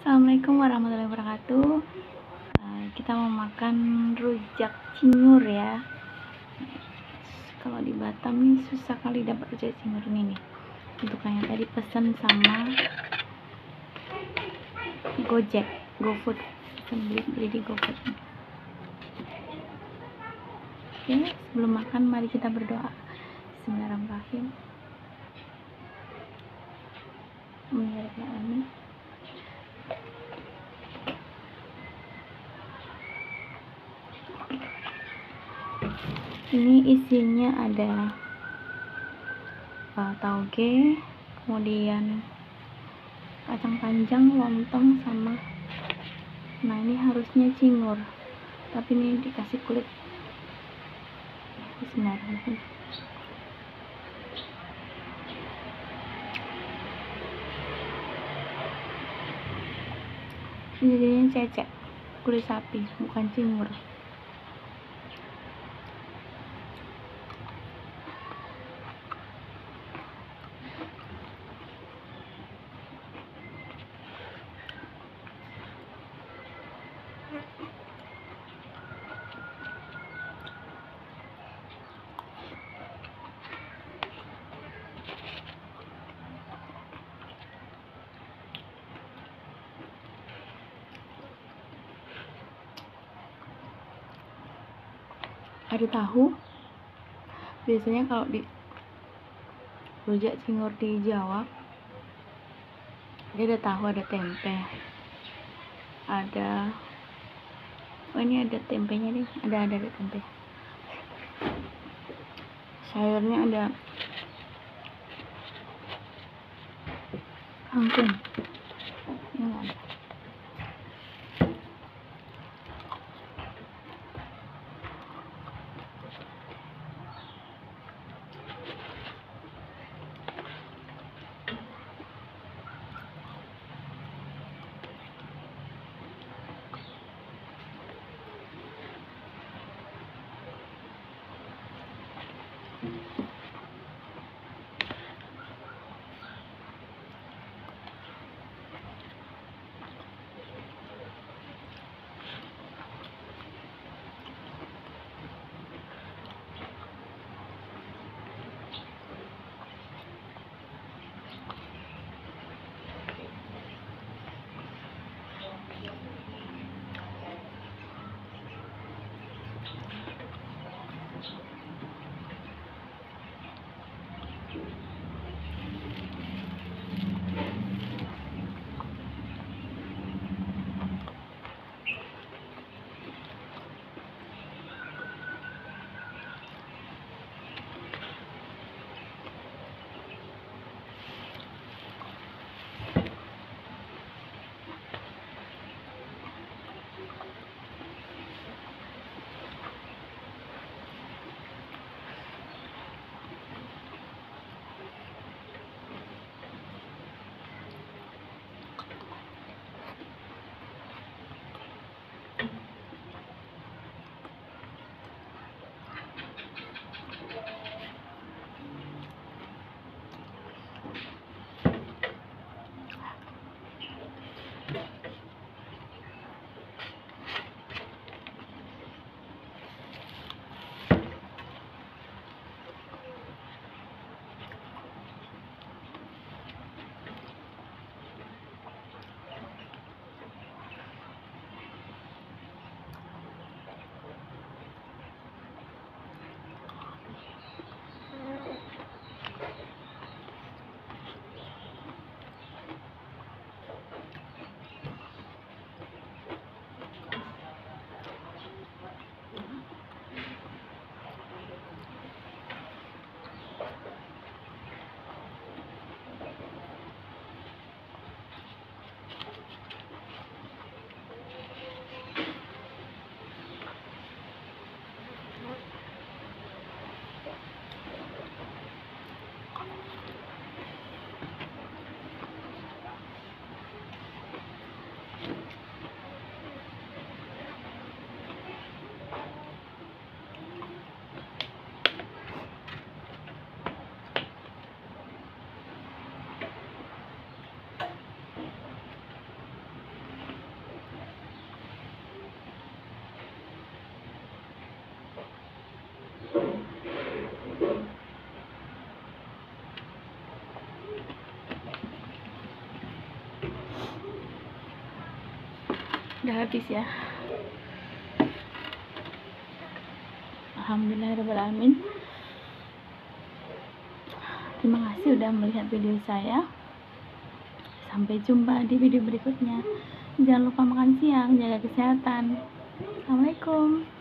Assalamualaikum warahmatullahi wabarakatuh. Kita mau makan rujak cingur ya. Kalau di Batam nih susah kali dapat rujak cingur ini nih. Bentukannya tadi pesan sama Gojek, GoFood. Beli di GoFood. Oke, sebelum makan mari kita berdoa. Bismillahirrahmanirrahim. Amin. Ini isinya ada tauge, kemudian kacang panjang, lontong, sama ini harusnya cingur, tapi ini dikasih kulit. Bismillahirrahmanirrahim. Ini jadinya cecek, kulit sapi, bukan cingur. Ada tahu. Biasanya kalau di rujak cingur di Jawa dia ada tahu, ada tempe, ada ini ada tempenya nih, ada tempe. Sayurnya ada kangkung. Ini ada. udah habis ya. Alhamdulillahirrahmanirrahim. Terima kasih udah melihat video saya. Sampai jumpa di video berikutnya. Jangan lupa makan siang, jaga kesehatan. Assalamualaikum.